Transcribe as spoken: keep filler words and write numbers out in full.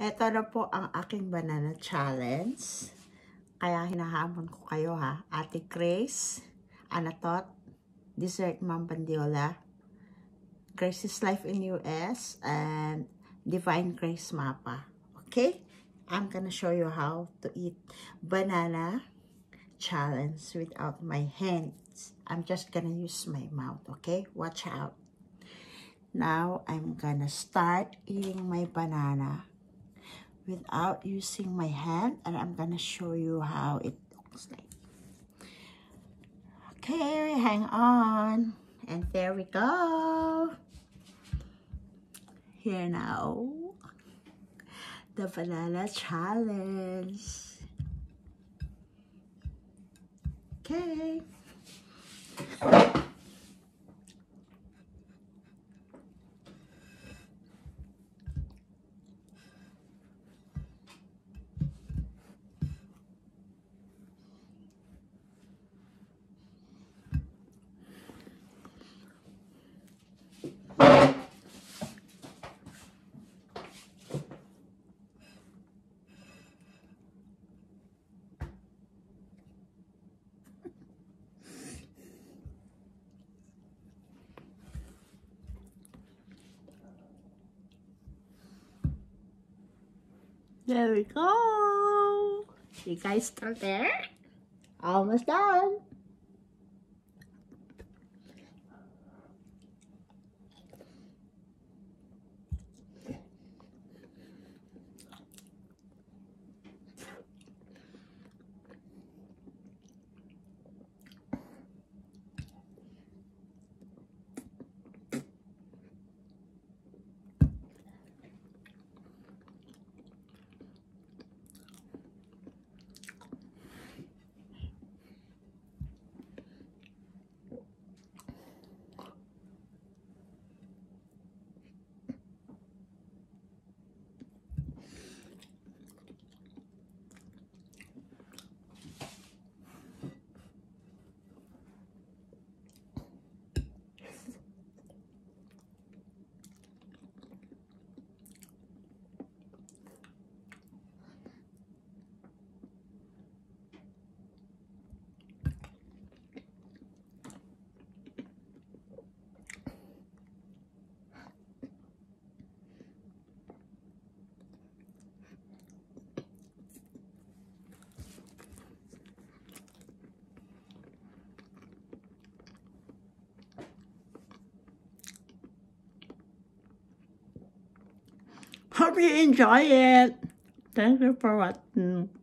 Ito na po ang aking banana challenge. Kaya hinahamon ko kayo ha. Ate Grace, Anatot, Dessert Ma'am Bandiola, Grace's Life in U S, and Divine Grace Mapa. Okay? I'm gonna show you how to eat banana challenge without my hands. I'm just gonna use my mouth, okay? Watch out. Now, I'm gonna start eating my banana without using my hand, and I'm gonna show you how it looks like. Okay, hang on. And there we go. Here now, the banana challenge. Okay. There we go. You guys still there? Almost done. Hope you enjoy it. Thank you for watching.